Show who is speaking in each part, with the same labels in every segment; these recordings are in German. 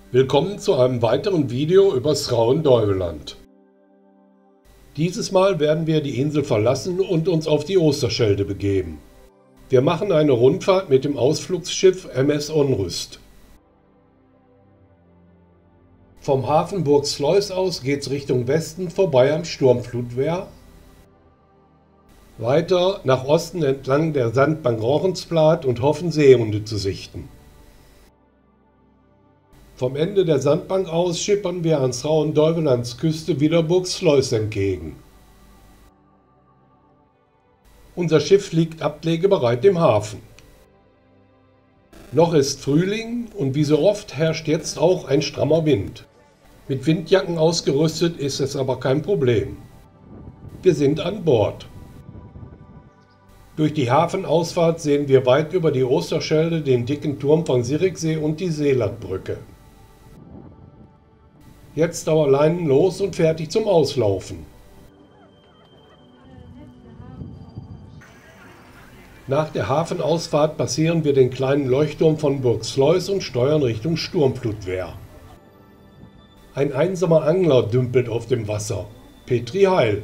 Speaker 1: Willkommen zu einem weiteren Video übers Schouwen-Duiveland. Dieses Mal werden wir die Insel verlassen und uns auf die Oosterschelde begeben. Wir machen eine Rundfahrt mit dem Ausflugsschiff MS Onrust. Vom Hafen Burgsluis aus geht's Richtung Westen vorbei am Sturmflutwehr, weiter nach Osten entlang der Sandbank Rochensplaat und hoffen Seehunde zu sichten. Vom Ende der Sandbank aus schippern wir an Schouwen-Duivelands Küste wieder Burgsluis entgegen. Unser Schiff liegt ablegebereit im Hafen. Noch ist Frühling und wie so oft herrscht jetzt auch ein strammer Wind. Mit Windjacken ausgerüstet ist es aber kein Problem. Wir sind an Bord. Durch die Hafenausfahrt sehen wir weit über die Oosterschelde den dicken Turm von Zürichsee und die Seelandbrücke. Jetzt aber Leinen los und fertig zum Auslaufen. Nach der Hafenausfahrt passieren wir den kleinen Leuchtturm von Burgsluis und steuern Richtung Sturmflutwehr. Ein einsamer Angler dümpelt auf dem Wasser. Petri Heil.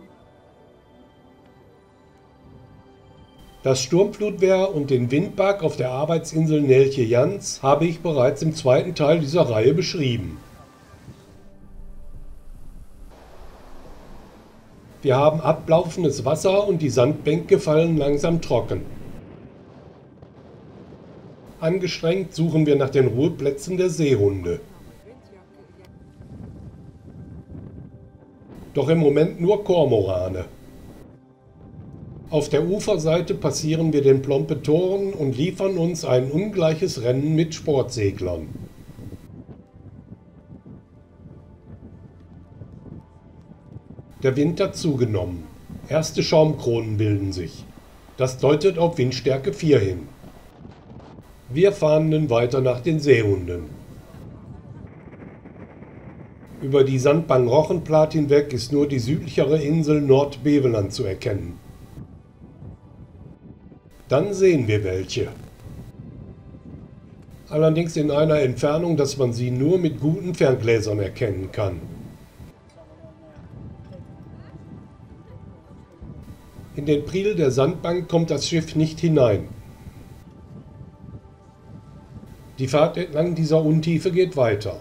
Speaker 1: Das Sturmflutwehr und den Windpark auf der Arbeitsinsel Neltje-Jans habe ich bereits im zweiten Teil dieser Reihe beschrieben. Wir haben ablaufendes Wasser und die Sandbänke fallen langsam trocken. Angestrengt suchen wir nach den Ruheplätzen der Seehunde. Doch im Moment nur Kormorane. Auf der Uferseite passieren wir den Plompe Toren und liefern uns ein ungleiches Rennen mit Sportseglern. Der Wind hat zugenommen. Erste Schaumkronen bilden sich. Das deutet auf Windstärke 4 hin. Wir fahren nun weiter nach den Seehunden. Über die Sandbank Rochenplaat hinweg ist nur die südlichere Insel Nordbeveland zu erkennen. Dann sehen wir welche. Allerdings in einer Entfernung, dass man sie nur mit guten Ferngläsern erkennen kann. In den Priel der Sandbank kommt das Schiff nicht hinein. Die Fahrt entlang dieser Untiefe geht weiter.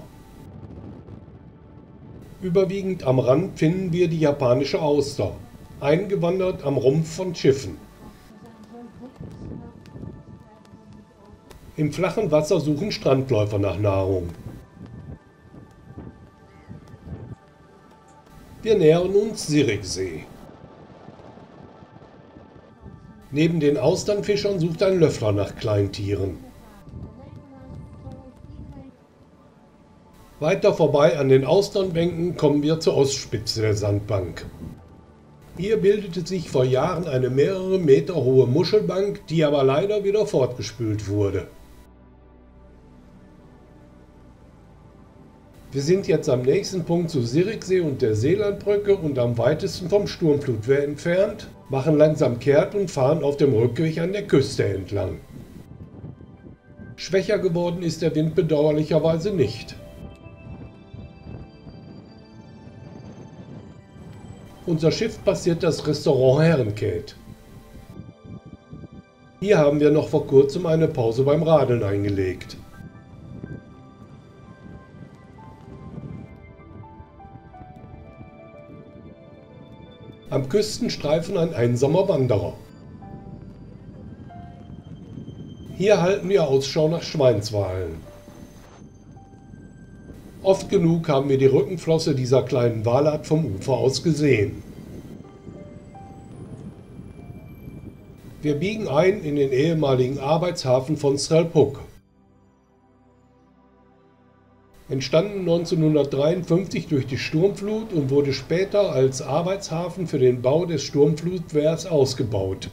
Speaker 1: Überwiegend am Rand finden wir die japanische Auster, eingewandert am Rumpf von Schiffen. Im flachen Wasser suchen Strandläufer nach Nahrung. Wir nähern uns Zürichsee. Neben den Austernfischern sucht ein Löffler nach Kleintieren. Weiter vorbei an den Austernbänken kommen wir zur Ostspitze der Sandbank. Hier bildete sich vor Jahren eine mehrere Meter hohe Muschelbank, die aber leider wieder fortgespült wurde. Wir sind jetzt am nächsten Punkt zu Zürichsee und der Seelandbrücke und am weitesten vom Sturmflutwehr entfernt, machen langsam kehrt und fahren auf dem Rückweg an der Küste entlang. Schwächer geworden ist der Wind bedauerlicherweise nicht. Unser Schiff passiert das Restaurant Herrenkät. Hier haben wir noch vor kurzem eine Pause beim Radeln eingelegt. Am Küstenstreifen ein einsamer Wanderer. Hier halten wir Ausschau nach Schweinswalen. Oft genug haben wir die Rückenflosse dieser kleinen Walart vom Ufer aus gesehen. Wir biegen ein in den ehemaligen Arbeitshafen von Strelpuk. Entstanden 1953 durch die Sturmflut und wurde später als Arbeitshafen für den Bau des Sturmflutwehrs ausgebaut.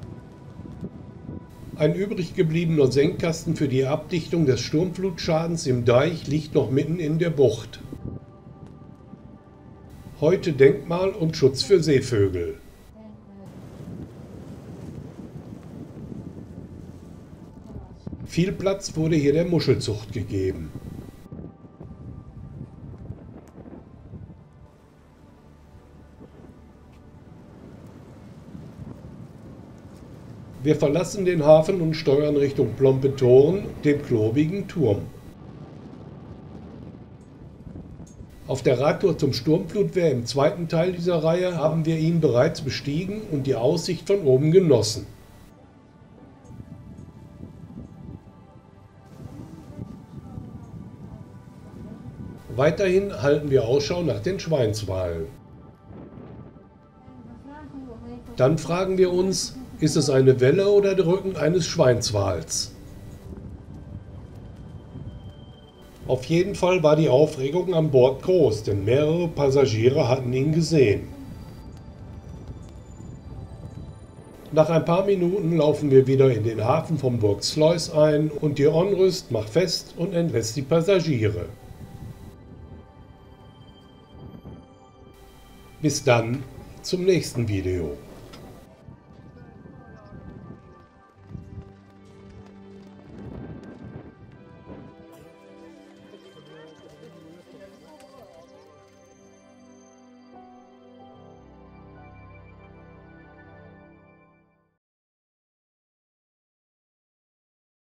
Speaker 1: Ein übrig gebliebener Senkkasten für die Abdichtung des Sturmflutschadens im Deich liegt noch mitten in der Bucht. Heute Denkmal und Schutz für Seevögel. Viel Platz wurde hier der Muschelzucht gegeben. Wir verlassen den Hafen und steuern Richtung Plombetoren, dem klobigen Turm. Auf der Radtour zum Sturmflutwehr im zweiten Teil dieser Reihe haben wir ihn bereits bestiegen und die Aussicht von oben genossen. Weiterhin halten wir Ausschau nach den Schweinswalen. Dann fragen wir uns, ist es eine Welle oder der Rücken eines Schweinswals? Auf jeden Fall war die Aufregung an Bord groß, denn mehrere Passagiere hatten ihn gesehen. Nach ein paar Minuten laufen wir wieder in den Hafen von Burg Sluis ein und die Onrust macht fest und entlässt die Passagiere. Bis dann zum nächsten Video.